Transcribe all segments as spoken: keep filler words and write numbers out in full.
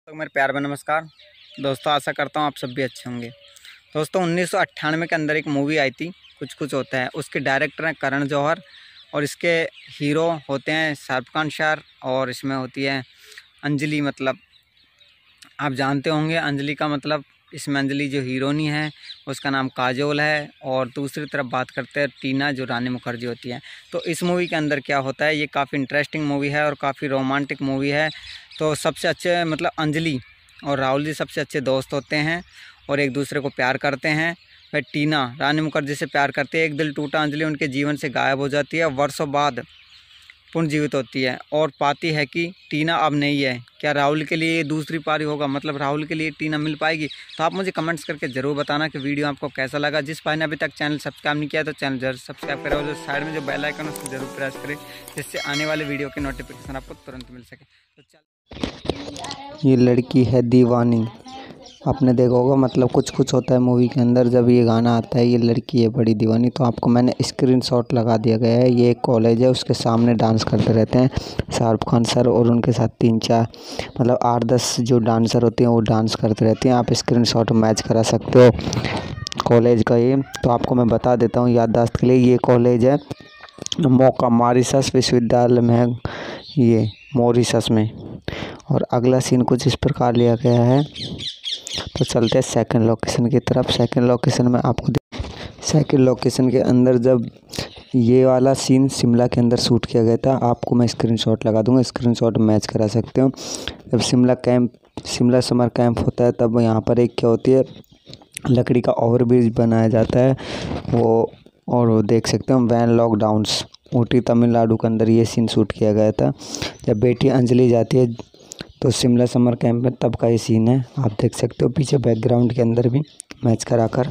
तो मेरे प्यार में नमस्कार दोस्तों, आशा करता हूँ आप सब भी अच्छे होंगे। दोस्तों उन्नीस सौ अट्ठानवे के अंदर एक मूवी आई थी कुछ कुछ होता है। उसके डायरेक्टर हैं करण जौहर और इसके हीरो होते हैं शाहरुख खान सर और इसमें होती है अंजलि। मतलब आप जानते होंगे अंजलि का मतलब, इसमें अंजलि जो हीरोनी है उसका नाम काजोल है। और दूसरी तरफ बात करते हैं टीना जो रानी मुखर्जी होती है। तो इस मूवी के अंदर क्या होता है, ये काफ़ी इंटरेस्टिंग मूवी है और काफ़ी रोमांटिक मूवी है। तो सबसे अच्छे मतलब अंजलि और राहुल जी सबसे अच्छे दोस्त होते हैं और एक दूसरे को प्यार करते हैं। फिर टीना रानी मुखर्जी से प्यार करती है। एक दिल टूटा अंजलि उनके जीवन से गायब हो जाती है, वर्षों बाद पुनर्जीवित होती है और पाती है कि टीना अब नहीं है। क्या राहुल के लिए दूसरी पारी होगा, मतलब राहुल के लिए टीना मिल पाएगी? तो आप मुझे कमेंट्स करके ज़रूर बताना कि वीडियो आपको कैसा लगा। जिस भाई ने अभी तक चैनल सब्सक्राइब नहीं किया तो चैनल जरूर सब्सक्राइब करें और जो साइड में जो बेल आइकन है उसको जरूर प्रेस करें, जिससे आने वाले वीडियो की नोटिफिकेशन आपको तुरंत मिल सके। तो चल, ये लड़की है दीवानी, आपने देखा होगा। मतलब कुछ कुछ होता है मूवी के अंदर, जब ये गाना आता है ये लड़की है बड़ी दीवानी, तो आपको मैंने स्क्रीनशॉट लगा दिया गया है। ये एक कॉलेज है, उसके सामने डांस करते रहते हैं शाहरुख खान सर और उनके साथ तीन चार मतलब आठ दस जो डांसर होते हैं वो डांस करते रहते हैं। आप स्क्रीनशॉट मैच करा सकते हो कॉलेज का। ये तो आपको मैं बता देता हूँ याददाश्त के लिए, ये कॉलेज है मौका मॉरिशस विश्वविद्यालय में है, ये मॉरिशस में। और अगला सीन कुछ इस प्रकार लिया गया है। तो चलते हैं सेकंड लोकेशन की तरफ। सेकंड लोकेशन में आपको सेकंड लोकेशन के अंदर जब ये वाला सीन शिमला के अंदर शूट किया गया था, आपको मैं स्क्रीनशॉट लगा दूंगा, स्क्रीनशॉट मैच करा सकते हो। जब Shimla camp Shimla summer camp होता है तब यहाँ पर एक क्या होती है, लकड़ी का ओवरब्रिज बनाया जाता है वो, और वो देख सकते हो वैन लॉकडाउन्स ऊटी तमिलनाडु के अंदर ये सीन शूट किया गया था। जब बेटी अंजलि जाती है तो शिमला समर कैंप में तब का ये सीन है, आप देख सकते हो पीछे बैकग्राउंड के अंदर भी मैच कराकर।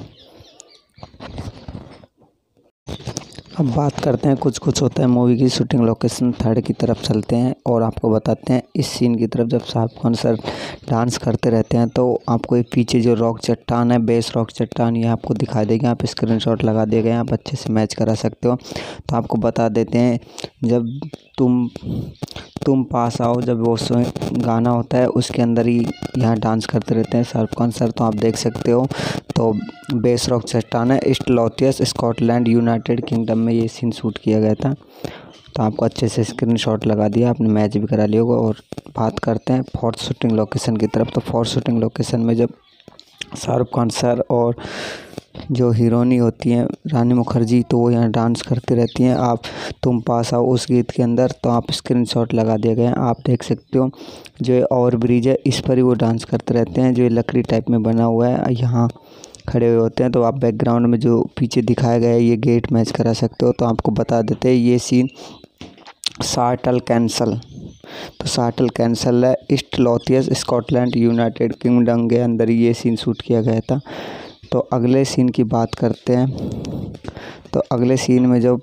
अब बात करते हैं कुछ कुछ होता है मूवी की शूटिंग लोकेशन। थर्ड की तरफ चलते हैं और आपको बताते हैं इस सीन की तरफ। जब शाहरुख खान सर डांस करते रहते हैं तो आपको एक पीछे जो रॉक चट्टान है, बेस रॉक चट्टान, ये आपको दिखाई देगी। आप स्क्रीनशॉट लगा दिए गए, आप अच्छे से मैच करा सकते हो। तो आपको बता देते हैं जब तुम तुम पास आओ, जब वो गाना होता है उसके अंदर ही यहाँ डांस करते रहते हैं शाहरुख खान सर, तो आप देख सकते हो। तो बेस रॉक चट्टान है, east Lothian Scotland United Kingdom में ये सीन शूट किया गया था। तो आपको अच्छे से स्क्रीनशॉट लगा दिया, आपने मैच भी करा लिया होगा। और बात करते हैं फोर्थ शूटिंग लोकेशन की तरफ। तो फोर्थ शूटिंग लोकेशन में जब शाहरुख खान सर और जो हीरोइनी होती हैं रानी मुखर्जी, तो वो यहाँ डांस करती रहती हैं। आप तुम पास आओ उस गीत के अंदर, तो आप स्क्रीनशॉट लगा दिए गए हैं, आप देख सकते हो। जो ये ओवर ब्रिज है इस पर ही वो डांस करते रहते हैं, जो ये लकड़ी टाइप में बना हुआ है, यहाँ खड़े हुए होते हैं। तो आप बैकग्राउंड में जो पीछे दिखाया गया है ये गेट मैच करा सकते हो। तो आपको बता देते हैं ये सीन शाटल कैंसल तो शाटल कैंसल है, east Lothian Scotland United Kingdom के अंदर ये सीन शूट किया गया था। तो अगले सीन की बात करते हैं। तो अगले सीन में जब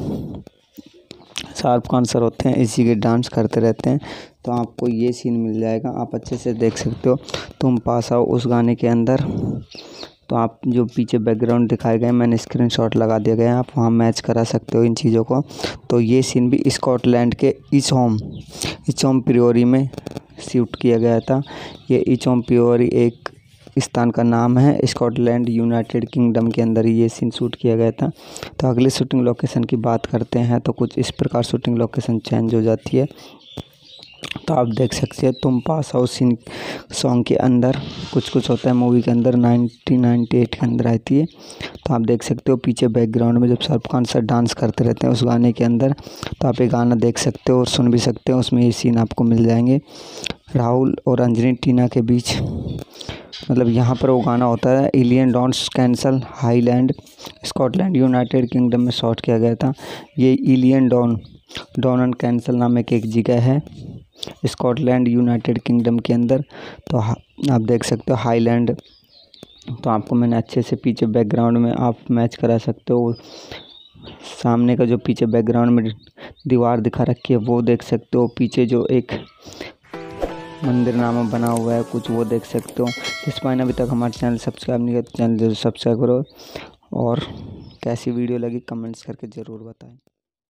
शाहरुख खान सर होते हैं इसी के डांस करते रहते हैं, तो आपको ये सीन मिल जाएगा, आप अच्छे से देख सकते हो। तुम पास आओ उस गाने के अंदर, तो आप जो पीछे बैकग्राउंड दिखाए गए मैंने स्क्रीनशॉट लगा दिए गए हैं, आप वहाँ मैच करा सकते हो इन चीज़ों को। तो ये सीन भी स्कॉटलैंड के इचहोम इचहोम प्रियोरी में शूट किया गया था। ये इचहोम प्रियोरी एक स्थान का नाम है, स्कॉटलैंड यूनाइटेड किंगडम के अंदर ही ये सीन शूट किया गया था। तो अगले शूटिंग लोकेशन की बात करते हैं। तो कुछ इस प्रकार शूटिंग लोकेशन चेंज हो जाती है। तो आप देख सकते हैं तुम पास आओ सीन सॉन्ग के अंदर कुछ कुछ होता है मूवी के अंदर नाइनटीन नाइंटी एट के अंदर आती है। तो आप देख सकते हो पीछे बैकग्राउंड में जब शाहरुख खान सर डांस करते रहते हैं उस गाने के अंदर, तो आप ये गाना देख सकते हो और सुन भी सकते हो, उसमें ये सीन आपको मिल जाएंगे। राहुल और अंजलि टीना के बीच मतलब यहाँ पर वो गाना होता है Eilean Donan castle Highland Scotland United Kingdom में शॉट किया गया था। ये Eilean Don Don and castle नामक एक जगह है स्कॉटलैंड यूनाइटेड किंगडम के अंदर। तो आप देख सकते हो हाईलैंड, तो आपको मैंने अच्छे से पीछे बैकग्राउंड में आप मैच करा सकते हो। सामने का जो पीछे बैकग्राउंड में दीवार दिखा रखी है वो देख सकते हो, पीछे जो एक मंदिर नामा बना हुआ है कुछ वो देख सकते हो। इस पर अभी तक हमारे चैनल सब्सक्राइब नहीं किया तो चैनल जरूर सब्सक्राइब करो और कैसी वीडियो लगी कमेंट्स करके ज़रूर बताएं।